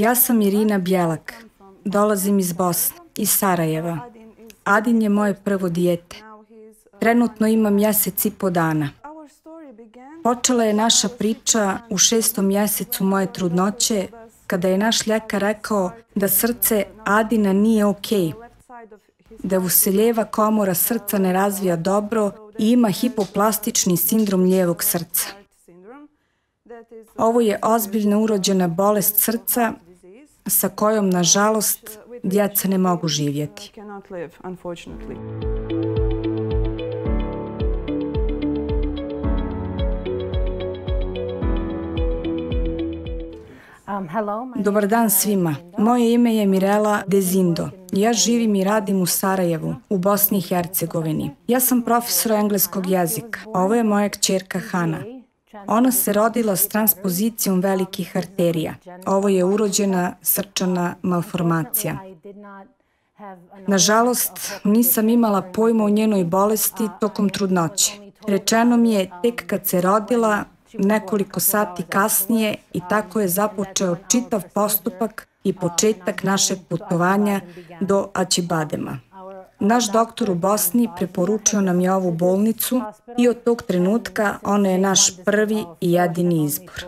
Ja sam Irina Bjelak. Dolazim iz Bosne, iz Sarajeva. Adin je moje prvo dijete. Trenutno ima mjesec i po dana. Počela je naša priča u 6. mjesecu moje trudnoće, kada je naš ljekar rekao da srce Adina nije okej, da se lijeva komora srca ne razvija dobro i ima hipoplastični sindrom lijevog srca. Ovo je ozbiljna urođena bolest srca sa kojom, nažalost, djeca ne mogu živjeti. Dobar dan svima. Moje ime je Mirela Dezindo. Ja živim i radim u Sarajevu, u Bosni i Hercegovini. Ja sam profesor engleskog jezika. Ovo je moja kćerka Hana. Ona se rodila s transpozicijom velikih arterija. Ovo je urođena srčana malformacija. Nažalost, nisam imala pojma o njenoj bolesti tokom trudnoće. Rečeno mi je tek kad se rodila, nekoliko sati kasnije, i tako je započeo čitav postupak i početak našeg putovanja do Acibadema. Naš doktor u Bosni preporučio nam je ovu bolnicu i od tog trenutka ona je naš prvi i jedini izbor.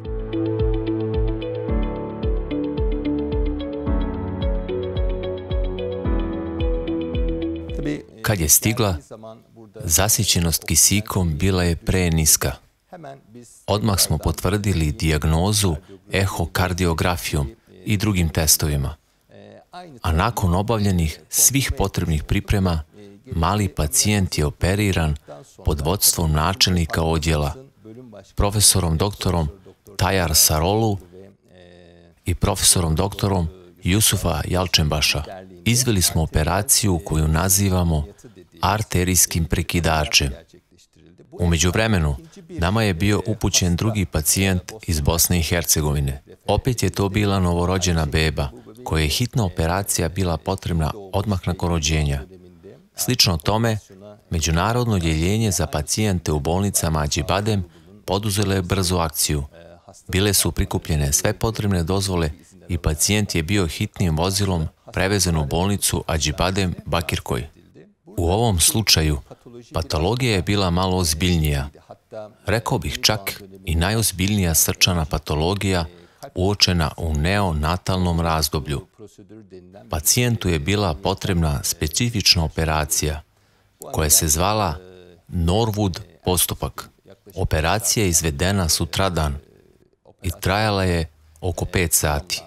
Kad je stigla, zasićenost kisikom bila je preniska. Odmah smo potvrdili dijagnozu ehokardiografijom i drugim testovima. A nakon obavljenih svih potrebnih priprema, mali pacijent je operiran pod vodstvom načelnika odjela, profesorom doktorom Tayyar Sarolu i profesorom doktorom Jusufa Jalčembaša. Izveli smo operaciju koju nazivamo arterijskim prekidačem. U međuvremenu, nama je bio upućen drugi pacijent iz Bosne i Hercegovine. Opet je to bila novorođena beba, koja je hitna operacija bila potrebna odmah nakon rođenja. Slično tome, Međunarodno odjeljenje za pacijente u bolnicama Acibadem poduzelo je brzu akciju. Bile su prikupljene sve potrebne dozvole i pacijent je bio hitnim vozilom prevezen u bolnicu Acibadem Bakirkoj. U ovom slučaju, patologija je bila malo ozbiljnija. Rekao bih čak i najozbiljnija srčana patologija uočena u neonatalnom razdoblju. Pacijentu je bila potrebna specifična operacija koja se zvala Norwood postupak. Operacija je izvedena sutradan i trajala je oko 5 sati.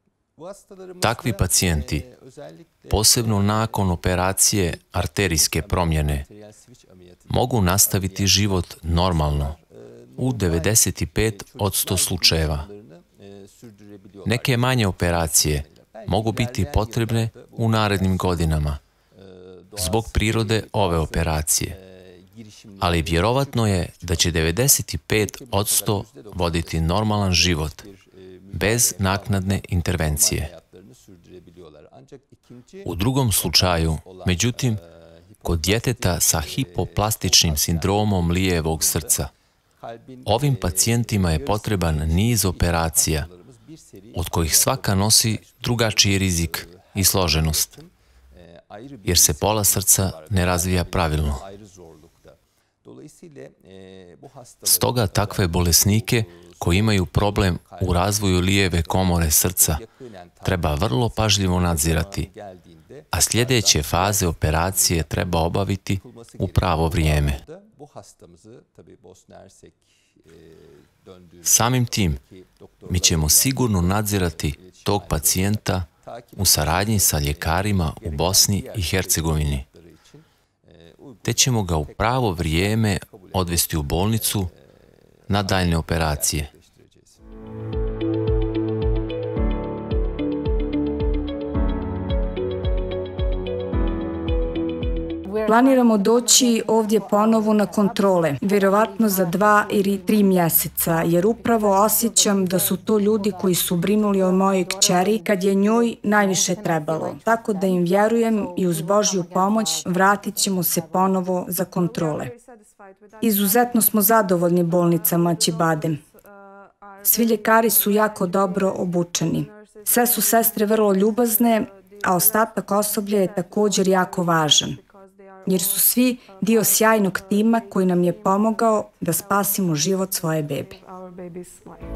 Takvi pacijenti, posebno nakon operacije arterijske promjene, mogu nastaviti život normalno u 95% slučajeva. Neke manje operacije mogu biti potrebne u narednim godinama zbog prirode ove operacije, ali vjerovatno je da će 95% voditi normalan život bez naknadne intervencije. U drugom slučaju, međutim, kod djeteta sa hipoplastičnim sindromom lijevog srca, ovim pacijentima je potreban niz operacija, od kojih svaka nosi drugačiji rizik i složenost, jer se pola srca ne razvija pravilno. Stoga takve bolesnike koji imaju problem u razvoju lijeve komore srca treba vrlo pažljivo nadzirati, a sljedeće faze operacije treba obaviti u pravo vrijeme. Samim tim, mi ćemo sigurno nadzirati tog pacijenta u saradnji sa ljekarima u Bosni i Hercegovini, te ćemo ga u pravo vrijeme odvesti u bolnicu na daljne operacije. Planiramo doći ovdje ponovo na kontrole, vjerovatno za 2 ili 3 mjeseca, jer upravo osjećam da su to ljudi koji su brinuli o mojoj kćeri kad je njoj najviše trebalo. Tako da im vjerujem i uz Božju pomoć vratit ćemo se ponovo za kontrole. Izuzetno smo zadovoljni bolnicama Acibadem. Svi ljekari su jako dobro obučeni. Sve su sestre vrlo ljubazne, a ostatak osoblja je također jako važan, jer su svi dio sjajnog tima koji nam je pomogao da spasimo život svoje bebe.